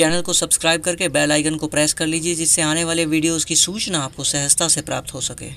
Channel को subscribe करके bell icon को प्रेस कर लीजिए, जिससे आने वाले वीडियोस की सूचना आपको सहजता से प्राप्त हो सके।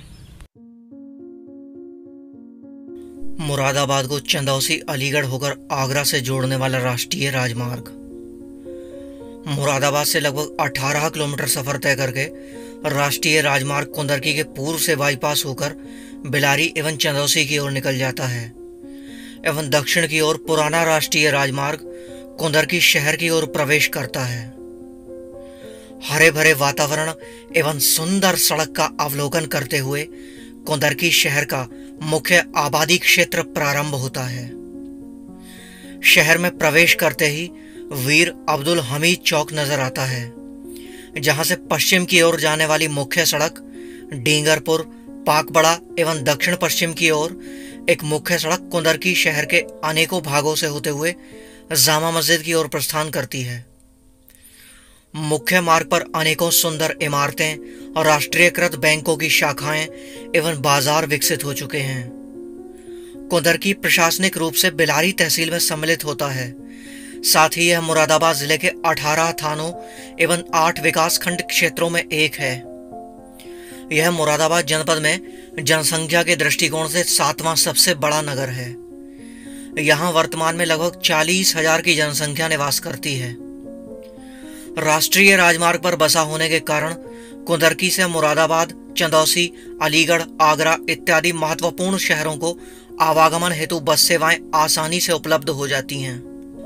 मुरादाबाद को चंदौसी अलीगढ़ होकर आगरा से जोड़ने वाला राष्ट्रीय राजमार्ग। मुरादाबाद से लगभग 18 किलोमीटर सफर तय करके राष्ट्रीय राजमार्ग कुंदरकी के पूर्व से बाईपास होकर बिलारी एवं चंदौसी की ओर निकल जाता है एवं दक्षिण की ओर पुराना राष्ट्रीय राजमार्ग कुंदरकी शहर की ओर प्रवेश करता है। हरे भरे वातावरण एवं सुंदर सड़क का अवलोकन करते हुए कुंदरकी शहर का मुख्य आबादी क्षेत्र प्रारंभ होता है। शहर में प्रवेश करते ही वीर अब्दुल हमीद चौक नजर आता है, जहां से पश्चिम की ओर जाने वाली मुख्य सड़क डींगरपुर, पाकबड़ा एवं दक्षिण पश्चिम की ओर एक मुख्य सड़क कुंदरकी शहर के अनेकों भागों से होते हुए जामा मस्जिद की ओर प्रस्थान करती है। मुख्य मार्ग पर अनेकों सुंदर इमारतें और राष्ट्रीयकृत बैंकों की शाखाएं एवं बाजार विकसित हो चुके हैं। कुंदरकी प्रशासनिक रूप से बिलारी तहसील में सम्मिलित होता है। साथ ही यह मुरादाबाद जिले के 18 थानों एवं 8 विकासखंड क्षेत्रों में एक है। यह मुरादाबाद जनपद में जनसंख्या के दृष्टिकोण से 7वां सबसे बड़ा नगर है। यहाँ वर्तमान में लगभग 40,000 की जनसंख्या निवास करती है। राष्ट्रीय राजमार्ग पर बसा होने के कारण कुंदरकी से मुरादाबाद, चंदौसी, अलीगढ़, आगरा इत्यादि महत्वपूर्ण शहरों को आवागमन हेतु बस सेवाएं आसानी से उपलब्ध हो जाती हैं।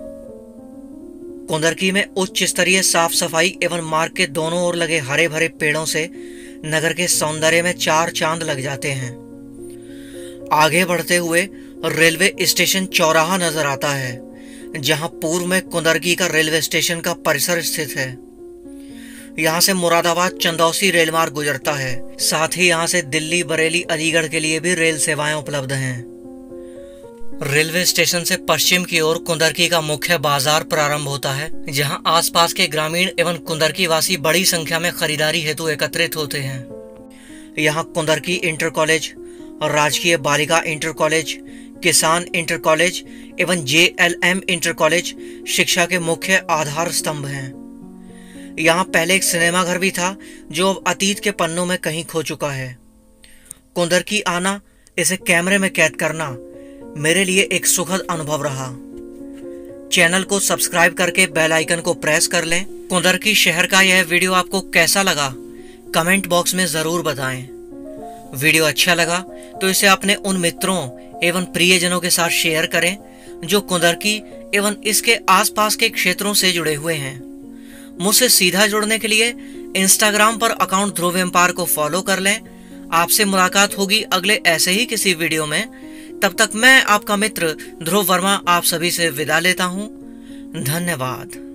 कुंदरकी में उच्च स्तरीय साफ सफाई एवं मार्ग के दोनों ओर लगे हरे भरे पेड़ों से नगर के सौंदर्य में 4 चांद लग जाते हैं। आगे बढ़ते हुए रेलवे स्टेशन चौराहा नजर आता है, जहां पूर्व में कुंदरकी का रेलवे स्टेशन का परिसर स्थित है। यहां से मुरादाबाद चंदौसी रेल मार्ग गुजरता है। साथ ही यहां से दिल्ली, बरेली, अलीगढ़ के लिए भी रेल सेवाएं उपलब्ध हैं। रेलवे स्टेशन से पश्चिम की ओर कुंदरकी का मुख्य बाजार प्रारंभ होता है, जहां आसपास के ग्रामीण एवं कुंदरकी वासी बड़ी संख्या में खरीदारी हेतु एकत्रित होते हैं। यहां कुंदरकी इंटर कॉलेज, राजकीय बालिका इंटर कॉलेज, किसान इंटर कॉलेज एवं JLM इंटर कॉलेज शिक्षा के मुख्य आधार स्तंभ हैं। यहाँ पहले एक सिनेमा घर भी था, जो अब अतीत के पन्नों में कहीं खो चुका है। कुंदरकी आना, इसे कैमरे में कैद करना मेरे लिए एक सुखद अनुभव रहा। चैनल को सब्सक्राइब करके बेल आइकन को प्रेस कर लें। कुंदरकी शहर का यह वीडियो आपको कैसा लगा, कमेंट बॉक्स में जरूर बताएं। वीडियो अच्छा लगा तो इसे अपने उन मित्रों एवं प्रियजनों के साथ शेयर करें जो कुंदरकी एवं इसके आसपास के क्षेत्रों से जुड़े हुए हैं। मुझसे सीधा जुड़ने के लिए इंस्टाग्राम पर अकाउंट ध्रुव एम्पायर को फॉलो कर लें। आपसे मुलाकात होगी अगले ऐसे ही किसी वीडियो में। तब तक मैं आपका मित्र ध्रुव वर्मा आप सभी से विदा लेता हूं। धन्यवाद।